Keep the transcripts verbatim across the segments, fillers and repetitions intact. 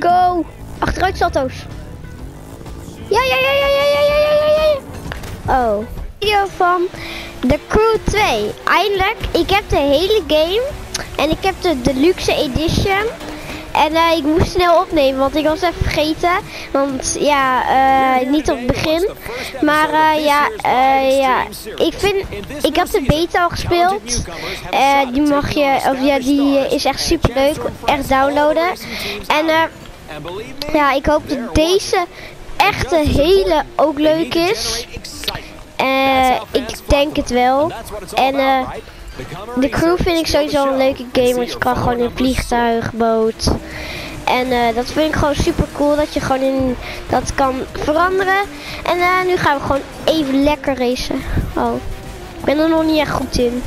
go. Achteruit salto's. Ja, ja, ja, ja, ja, ja, ja, ja, ja. Oh. Video van The Crew twee. Eindelijk. Ik heb de hele game. En ik heb de deluxe edition. En uh, ik moest snel opnemen, want ik was even vergeten. Want ja, uh, niet op het begin. Maar uh, ja, uh, ja, ik vind, ik heb de beta al gespeeld. Uh, die mag je, of ja, die is echt super leuk. Echt downloaden. En uh, ja, ik hoop dat deze echte hele ook leuk is. Uh, ik denk het wel. En uh, de Crew vind ik sowieso een leuke game, want je kan gewoon in vliegtuig, boot. En uh, dat vind ik gewoon super cool, dat je gewoon in dat kan veranderen. En uh, nu gaan we gewoon even lekker racen. Oh, ik ben er nog niet echt goed in.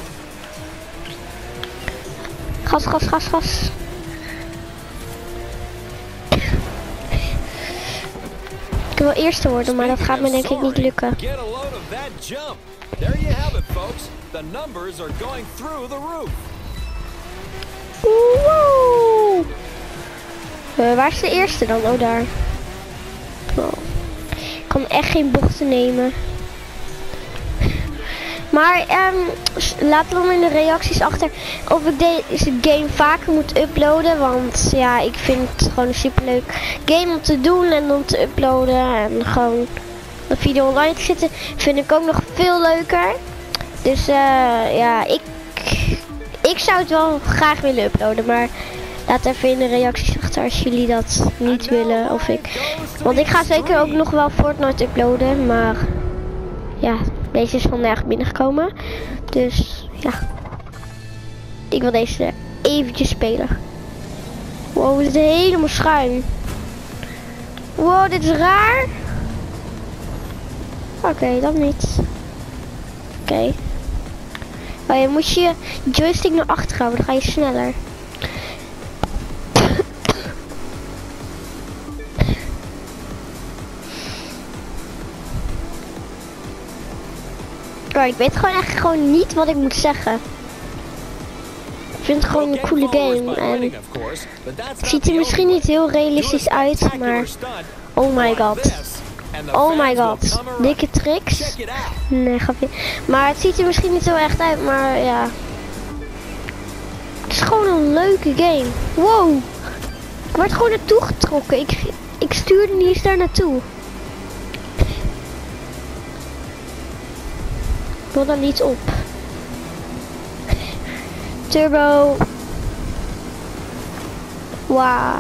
Gas, gas, gas, gas. Ik wil eerste worden, maar dat gaat me denk ik niet lukken. There you have it, folks. The numbers are going through the roof. Woe! Uh, waar is de eerste dan? Oh, daar. Oh. Ik kan echt geen bochten nemen. Maar um, laat dan in de reacties achter of ik deze game vaker moet uploaden. Want ja, ik vind het gewoon een superleuk game om te doen en om te uploaden. En gewoon de video online te zetten vind ik ook nog veel leuker. Dus uh, ja, ik, ik zou het wel graag willen uploaden. Maar laat even in de reacties achter als jullie dat niet willen of ik. Want ik ga zeker ook nog wel Fortnite uploaden. Maar ja, deze is vandaag binnengekomen. Dus ja, ik wil deze eventjes spelen. Wow, dit is helemaal schuin. Wow, dit is raar. Oké, okay, dat niet. Oké. Okay. Oh, je moet je joystick naar achter houden, dan ga je sneller. Oh, ik weet gewoon echt gewoon niet wat ik moet zeggen. Ik vind het gewoon een coole game. En het ziet er misschien niet heel realistisch uit, maar oh my god. Oh my god, dikke tricks. Nee, grapje. Maar het ziet er misschien niet zo echt uit, maar ja. Het is gewoon een leuke game. Wow. Ik werd gewoon naartoe getrokken. Ik, ik stuurde niet eens daar naartoe. Ik wil dan niet op. Turbo. Wauw.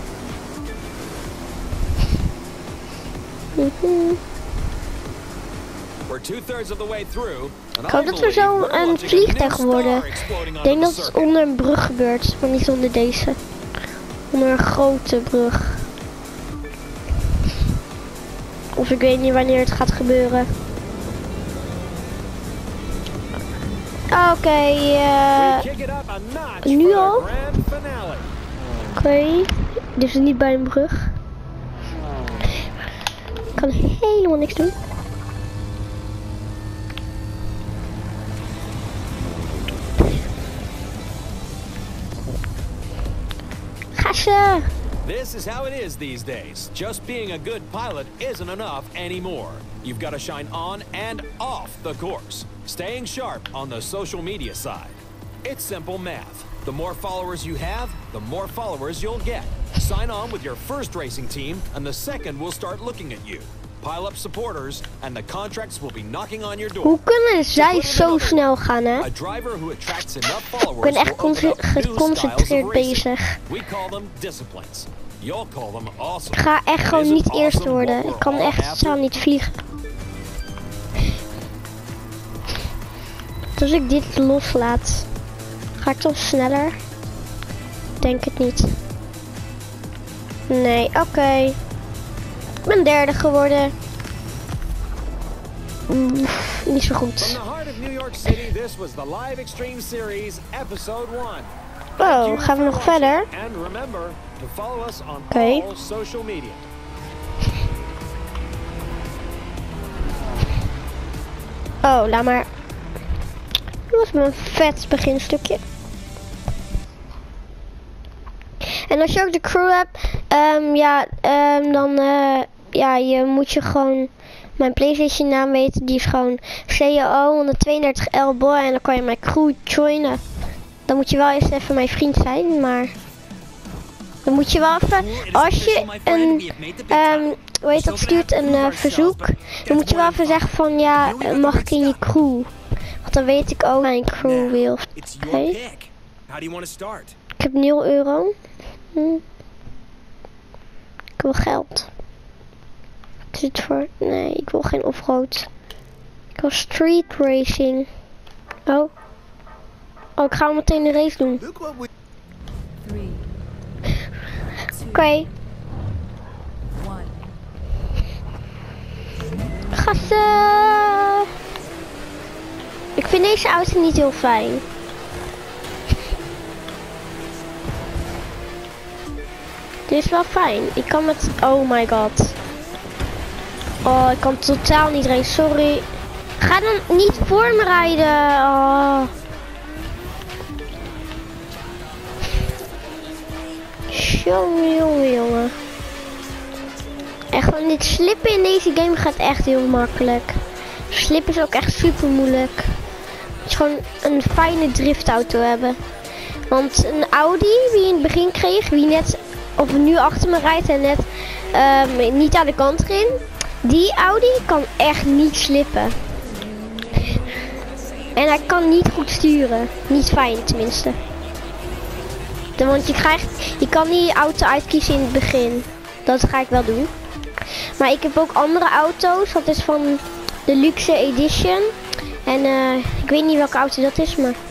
Ik hoop dat we zo een vliegtuig worden. Ik denk dat het onder een brug gebeurt, maar niet onder deze. Onder een grote brug. Of ik weet niet wanneer het gaat gebeuren. Oké, okay, uh, nu al? Oké, okay. Dus niet bij een brug. Ik kan helemaal niks doen. Gassen! This is how it is these days. Just being a good pilot isn't enough anymore. You've got to shine on and off the course, staying sharp on the social media side. It's simple math. The more followers you have, the more followers you'll get. Sign on with your first racing team, and the second will start looking at you. Pile up supporters, and the contracts will be knocking on your door. Hoe kunnen zij zo snel gaan, hè? A driver who attracts enough followers. Ik ben echt geconcentreerd bezig. We call them disciplines. You'll call them awesome. Ik ga echt gewoon niet eerste worden. Ik kan echt zo niet vliegen. Als ik dit loslaat, ga ik dan sneller? Denk het niet. Nee, oké. Okay. Ik ben derde geworden. Mm, niet zo goed. Oh, gaan we nog verder? Oké. Okay. Oh, laat maar. Dat was mijn vet beginstukje. En als je ook de Crew hebt, Um, ja, um, dan uh, ja, je moet je gewoon mijn PlayStation naam weten. Die is gewoon C O honderdtweeëndertig L boy en dan kan je mijn crew joinen. Dan moet je wel eerst even mijn vriend zijn, maar dan moet je wel even, als je een, um, hoe heet dat, stuurt een uh, verzoek, dan moet je wel even zeggen van ja, mag ik in je crew? Want dan weet ik ook mijn crew wil. Oké. Okay. Ik heb nul euro. Hm. Ik wil geld. Wat is het voor? Nee, ik wil geen offroad. Ik wil street racing. Oh. Oh, ik ga meteen de race doen. Oké. Okay. Gassen. Ik vind deze auto niet heel fijn. Dit is wel fijn. Ik kan met... Oh my god. Oh, ik kan totaal niet rijden. Sorry. Ga dan niet voor me rijden. Oh. Jongen, jongen, jongen. Echt, want dit slippen in deze game gaat echt heel makkelijk. Slippen is ook echt super moeilijk. Je gewoon een fijne driftauto hebben. Want een Audi, wie in het begin kreeg, wie net, of nu achter me rijdt en net um, niet aan de kant ging. Die Audi kan echt niet slippen. En hij kan niet goed sturen. Niet fijn tenminste. Want je krijgt, je kan die auto uitkiezen in het begin. Dat ga ik wel doen. Maar ik heb ook andere auto's. Dat is van de luxe edition. En uh, ik weet niet welke auto dat is, maar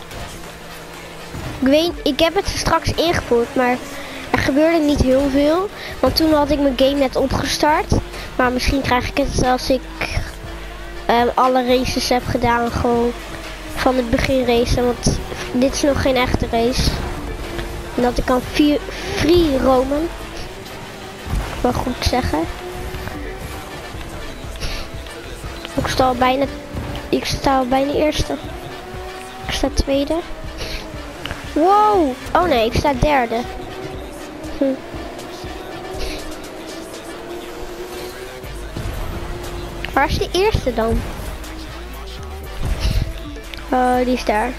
ik weet, ik heb het straks ingevoerd, maar er gebeurde niet heel veel. Want toen had ik mijn game net opgestart. Maar misschien krijg ik het als ik uh, alle races heb gedaan, gewoon van het begin racen. Want dit is nog geen echte race. En dat ik kan vier, free roamen. Wel goed zeggen. Ik sta al bijna, ik sta al bijna eerste. Ik sta tweede. Wow! Oh nee, ik sta derde. Hm. Waar is de eerste dan? Oh, die is daar.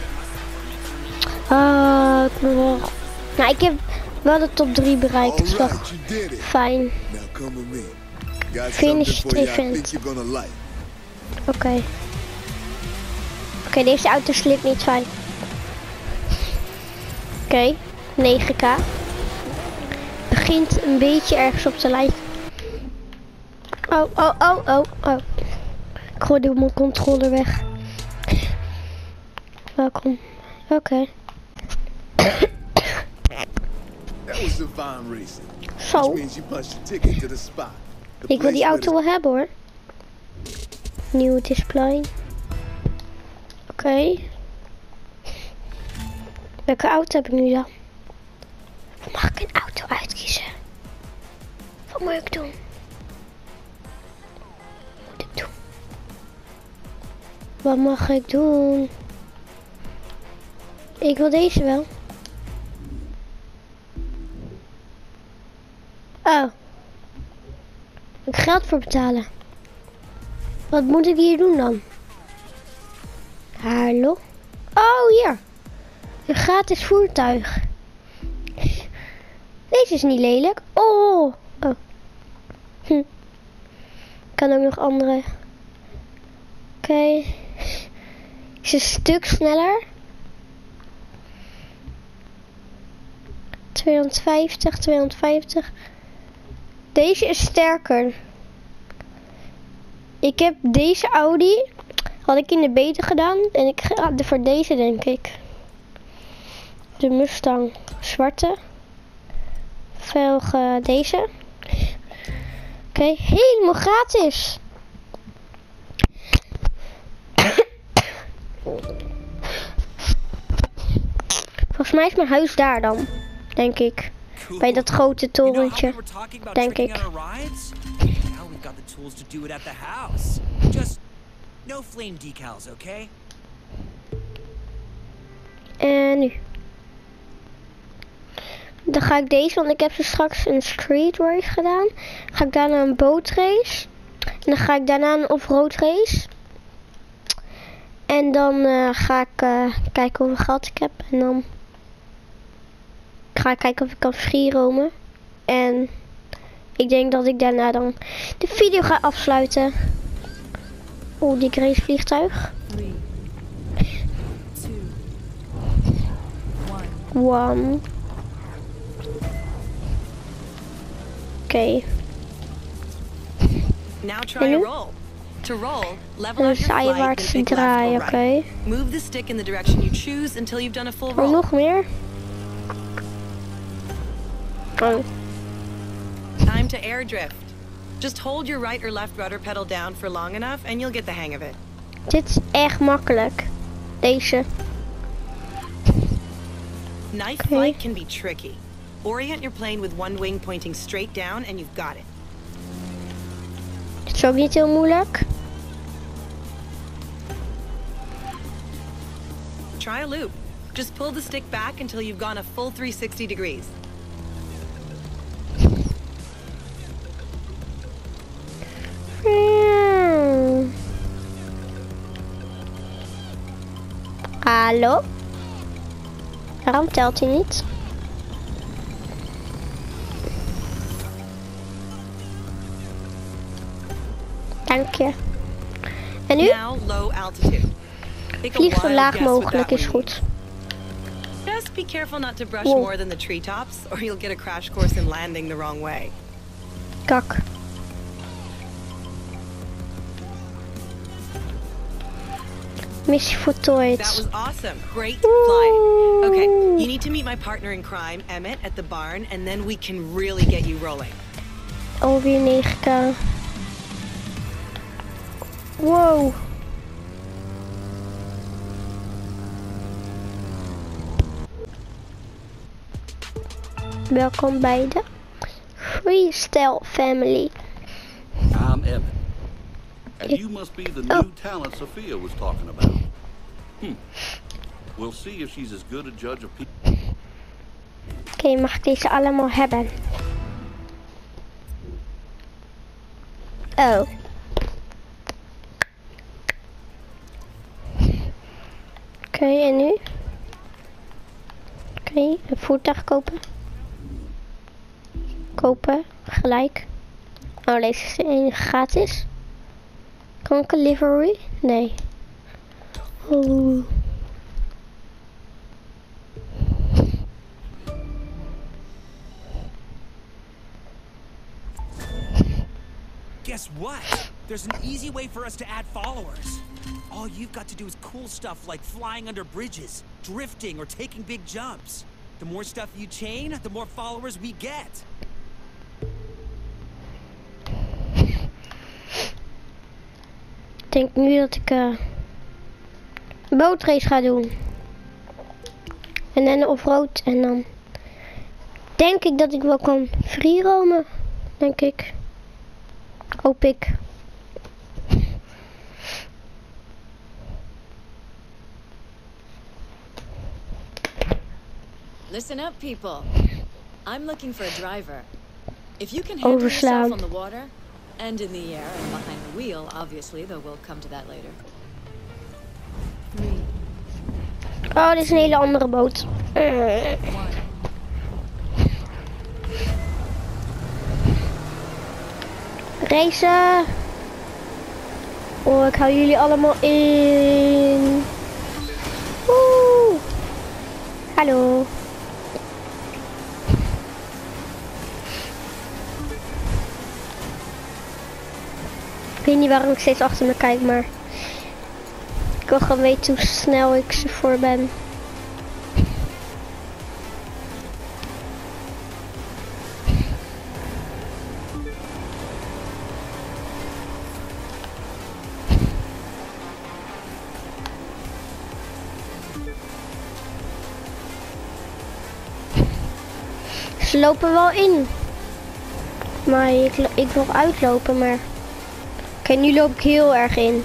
Oh, ik moet wel... Nou, ik heb wel de top drie bereikt. Dat is wel fijn. Finish het event. Oké. Okay. Oké, okay, deze auto slipt niet fijn. Oké, okay, negen k. Begint een beetje ergens op te lijken. Oh, oh, oh, oh, oh. Ik gooi mijn controller weg. Welkom. Oké. Okay. Zo. Ik wil die auto wel hebben hoor. Nieuwe display. Oké. Okay. Welke auto heb ik nu dan? Mag ik een auto uitkiezen? Wat moet ik doen? Wat moet ik doen? Wat mag ik doen? Ik wil deze wel. Oh. Moet ik geld voor betalen? Wat moet ik hier doen dan? Hallo? Oh, hier. Een gratis voertuig. Deze is niet lelijk. Oh. Oh. Hm. Ik kan ook nog andere. Oké. Okay. Is een stuk sneller. tweehonderdvijftig, tweehonderdvijftig. Deze is sterker. Ik heb deze Audi. Had ik in de beta gedaan. En ik ga voor deze denk ik. De Mustang zwarte. Velgen deze. Oké, okay, helemaal gratis. Volgens mij is mijn huis daar dan. Denk ik. Bij dat grote torentje. Denk ik. En nu. Dan ga ik deze, want ik heb zo straks een street race gedaan. Dan ga ik daarna een bootrace. En dan ga ik daarna een off-road race. En dan uh, ga ik uh, kijken hoeveel geld ik heb. En dan ga ik kijken of ik kan freeroamen. En ik denk dat ik daarna dan de video ga afsluiten. Oeh, die race vliegtuig. One. Oké. Okay. Now try a roll. To roll, level En out your flight and pick left or right. Okay. Move the stick in the direction you choose until you've done a full roll. Oh, nog meer? Oh. Time to air drift. Just hold your right or left rudder pedal down for long enough and you'll get the hang of it. Dit is echt makkelijk. Deze. Knife flight can be tricky. Orient your plane with one wing pointing straight down and you've got it. Dit is ook niet heel moeilijk. Try a loop. Just pull the stick back until you've gone a full three sixty degrees. Hmm. Hallo? Waarom telt hij niet? Dank je. En nu? Now low altitude. Vlieg zo laag mogelijk is goed. Just be careful not to brush Wow. more than the treetops or you'll get a crash course in landing the wrong way. Kak. Missie voltooid. That was awesome. Great flying. Okay, you need to meet my partner in crime, Emmett, at the barn, and then we can really get you rolling. Alweer negen k. Wow. Welkom bij de Freestyle Family. I'm Emmett. And you must be the new talent Sophia was talking about. Hmm. We'll see if she's as good a judge of people. Oké, okay, mag ik deze allemaal hebben? Oh. Oké, okay, en nu? Oké, okay, een voertuig kopen. Kopen, gelijk. Oh, deze is de enige gratis. Kan ik een livery? Nee. Oh. Guess what? There's an easy way for us to add followers. All you've got to do is cool stuff like flying under bridges, drifting, or taking big jumps. The more stuff you chain, the more followers we get. Ik denk nu dat ik uh, een bootrace ga doen. En dan off-road. En dan denk ik dat ik wel kan freeroamen. Denk ik. Hoop ik. Listen up, people. I'm looking for a driver. If you can handle yourself on the water and in the air and behind the wheel, obviously, though we'll come to that later. Oh, dit is een hele andere boot. Uh. Racen. Oh, ik hou jullie allemaal in. Woe. Hallo. Ik weet niet waarom ik steeds achter me kijk, maar ik wil gewoon weten hoe snel ik ze voor ben. Ze lopen wel in. Maar ik, ik wil uitlopen, maar... Oké, okay, nu loop ik heel erg in.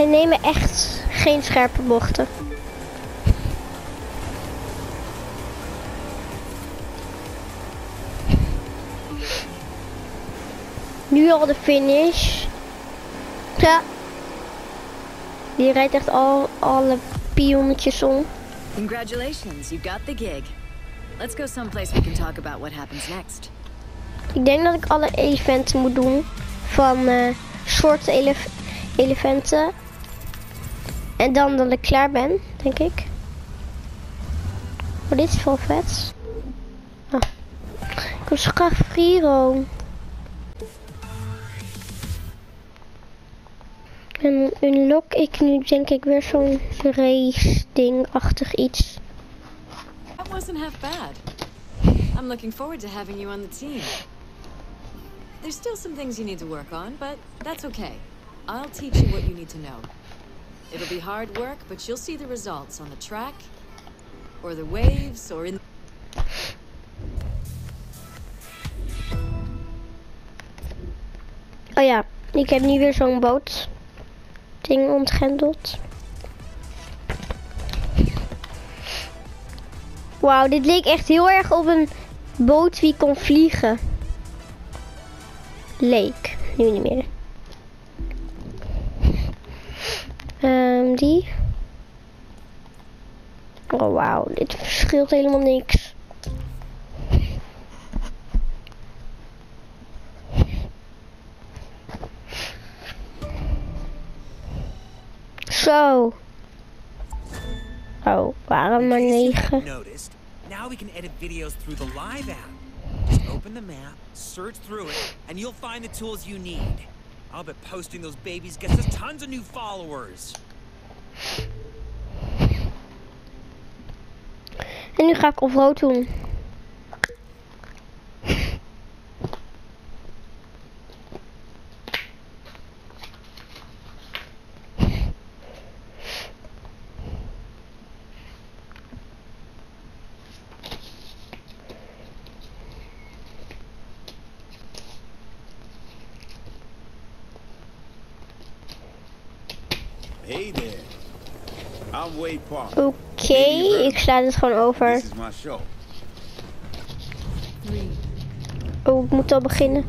En nemen echt geen scherpe bochten. Nu al de finish. Ja. Die rijdt echt al alle pionnetjes om. Congratulations, you got the gig. Let's go someplace we can talk about what happens next. Ik denk dat ik alle elementen moet doen. Van uh, soorten elef elementen. En dan dat ik klaar ben, denk ik. Oh, dit is wel vet. Oh. Ik wil zo graag Free-roam. En dan unlock ik nu denk ik weer zo'n race ding-achtig iets. That wasn't half bad. I'm looking forward to having you on the team. There's still some things you need to work on, but that's okay. I'll teach you what you need to know. It'll be hard work, but you'll see the results on the track, or the waves, or in... Oh ja, ik heb nu weer zo'n boot ding ontgrendeld. Wauw, dit leek echt heel erg op een boot die kon vliegen. Leek, nu niet meer. Um, die. Oh wauw, dit verschilt helemaal niks. Zo. Oh, waarom maar negen? Now we can edit videos through the live app. Just open the map, search through it, and you'll find the tools you need. I'll bet posting those babies gets us tons of new followers. En nu ga ik offroad doen. Hey there. I'm Wade Park. Oké, okay, ik sla het gewoon over. This is my show. Oh, ik moet al beginnen.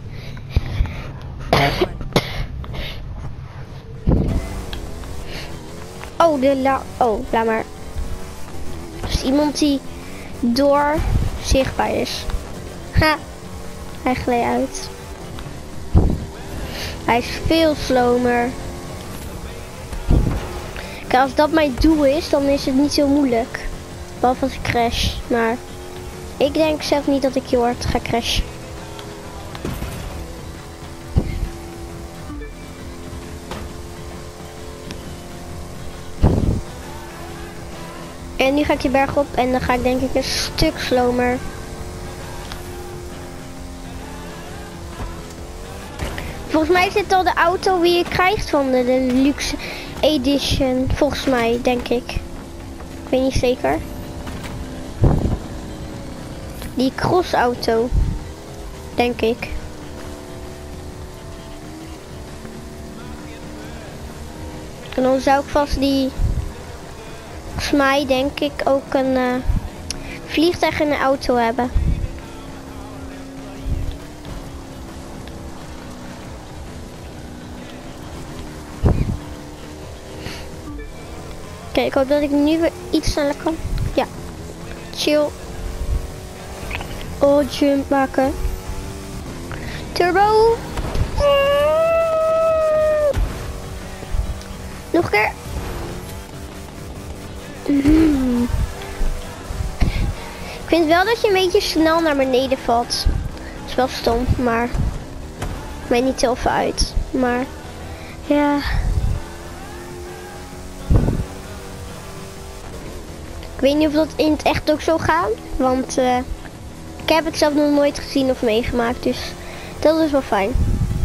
Oh, de la... Oh, laat maar. Dus iemand die door zichtbaar is. Ha. Hij gleed uit. Hij is veel slomer. Kijk, als dat mijn doel is, dan is het niet zo moeilijk. Behalve als ik crash. Maar ik denk zelf niet dat ik heel hard ga crashen. En nu ga ik die berg op en dan ga ik denk ik een stuk slomer. Volgens mij is dit al de auto die je krijgt van de, de luxe edition. Volgens mij, denk ik. Ik weet niet zeker. Die crossauto. Denk ik. En dan zou ik vast die... Volgens mij denk ik ook een uh, vliegtuig en een auto hebben. Oké, ik hoop dat ik nu weer iets sneller kan. Ja. Chill. Oh, jump maken. Turbo. Nog een keer. Mm. Ik vind wel dat je een beetje snel naar beneden valt. Dat is wel stom, maar mij niet heel veel uit. Maar ja. Ik weet niet of dat in het echt ook zo gaat, want uh, ik heb het zelf nog nooit gezien of meegemaakt, dus dat is wel fijn.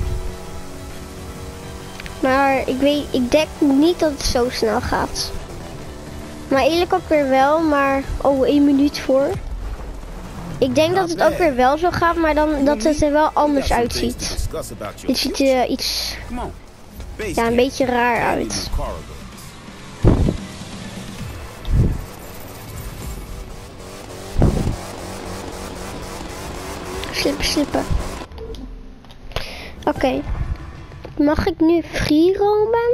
Maar ik weet, ik denk niet dat het zo snel gaat. Maar eerlijk ook weer wel, maar oh, één minuut voor. Ik denk dat het ook weer wel zo gaat, maar dan dat het er wel anders uitziet. Dit ziet er uh, iets ja, een beetje raar uit. Slippen, slippen. Oké. Okay. Mag ik nu free roamen?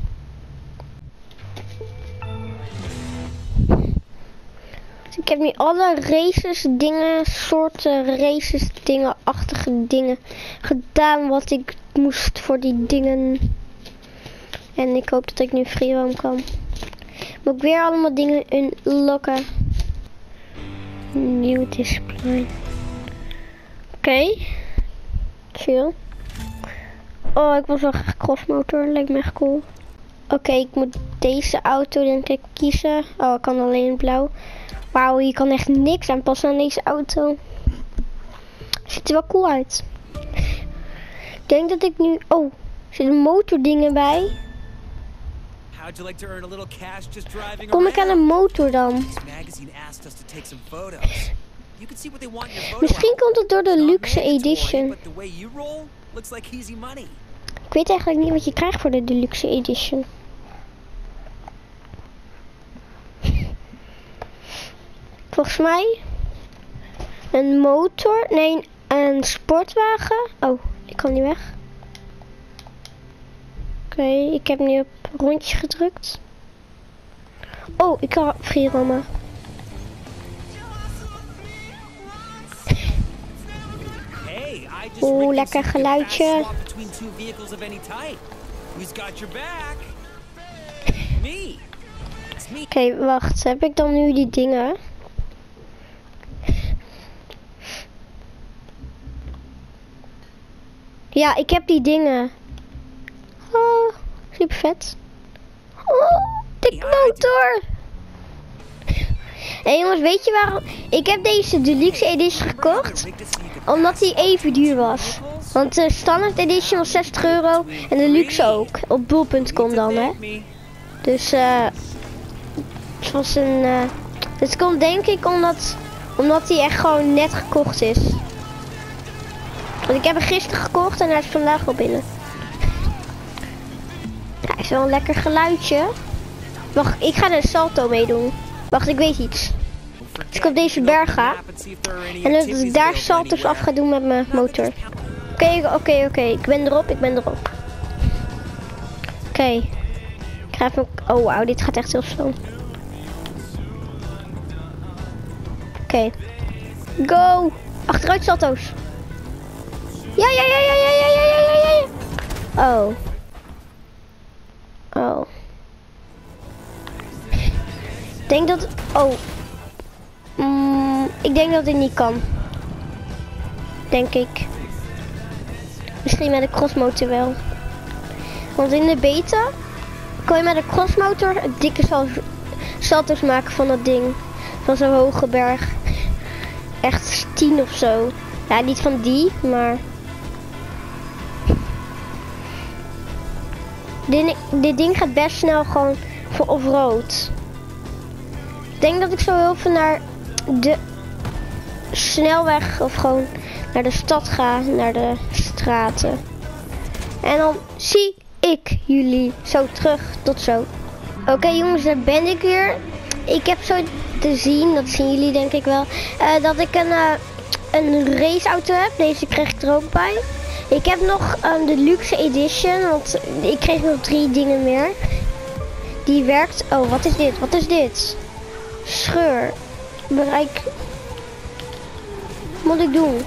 Dus ik heb nu alle races, dingen, soorten races, dingen, achtige dingen gedaan wat ik moest voor die dingen. En ik hoop dat ik nu free roam kan. Moet ik weer allemaal dingen unlocken. Nieuw display. Oké. Okay. Chill. Oh, ik wil wel graag crossmotor. Lijkt me echt cool. Oké, okay, ik moet deze auto denk ik kiezen. Oh, ik kan alleen in blauw. Wauw, hier kan echt niks aan passen aan deze auto. Ziet er wel cool uit. Ik denk dat ik nu... Oh, er zitten motordingen bij. Kom ik aan een motor dan? Misschien komt het door de luxe edition. Ik weet eigenlijk niet wat je krijgt voor de deluxe edition. Volgens mij een motor, nee, een sportwagen. Oh, ik kan niet weg. Oké, okay, ik heb nu op rondje gedrukt. Oh, ik kan free roamen. Oeh, lekker geluidje. Oké, okay, wacht. Heb ik dan nu die dingen? Ja, ik heb die dingen. Oh, super vet. Oh, de motor. Hé hey jongens, weet je waarom? Ik heb deze deluxe edition gekocht. Omdat die even duur was. Want de standaard edition was zestig euro. En de luxe ook. Op bol punt com dan, hè. Dus, eh... Uh, het was een... Uh, het komt denk ik omdat... Omdat die echt gewoon net gekocht is. Want ik heb hem gisteren gekocht en hij is vandaag al binnen. Ja, is wel een lekker geluidje. Wacht, ik ga er een salto mee doen. Wacht, ik weet iets. Als ik op deze berg ga. En dat ik daar salto's af ga doen met mijn motor. Oké, okay, oké, okay, oké. Okay. Ik ben erop, ik ben erop. Oké. Okay. Ik ga even... Oh, wauw, dit gaat echt heel snel. Oké. Okay. Go! Achteruit salto's. Ja, ja, ja, ja, ja, ja, ja, ja, ja. Oh. Oh. Ik denk dat... Oh. Mm, ik denk dat dit niet kan. Denk ik. Misschien met de crossmotor wel. Want in de beta kan je met de crossmotor dikke sal salto's maken van dat ding. Van zo'n hoge berg. Echt tien of zo. Ja, niet van die, maar... Dit, dit ding gaat best snel gewoon voor off-road. Ik denk dat ik zo heel veel naar de snelweg of gewoon naar de stad ga, naar de straten. En dan zie ik jullie zo terug. Tot zo. Oké okay, jongens, daar ben ik weer. Ik heb zo te zien, dat zien jullie denk ik wel, uh, dat ik een, uh, een raceauto heb. Deze kreeg ik er ook bij. Ik heb nog um, de luxe edition, want ik kreeg nog drie dingen meer. Die werkt... Oh, wat is dit? Wat is dit? Scheur. Bereik... Wat moet ik doen?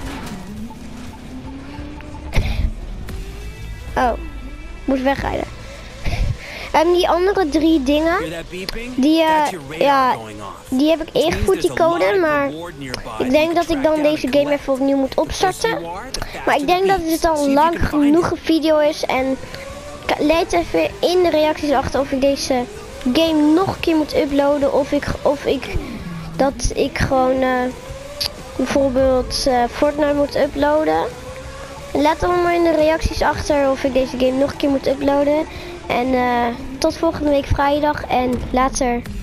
Oh. Moest wegrijden. En die andere drie dingen, die, uh, ja, die heb ik ingevoerd, die code, maar ik denk dat ik dan deze game even opnieuw moet opstarten. Maar ik denk dat het al lang genoeg een video is en leid even in de reacties achter of ik deze game nog een keer moet uploaden of ik, of ik dat ik gewoon uh, bijvoorbeeld uh, Fortnite moet uploaden. Laat allemaal in de reacties achter of ik deze game nog een keer moet uploaden. En uh, tot volgende week vrijdag en later.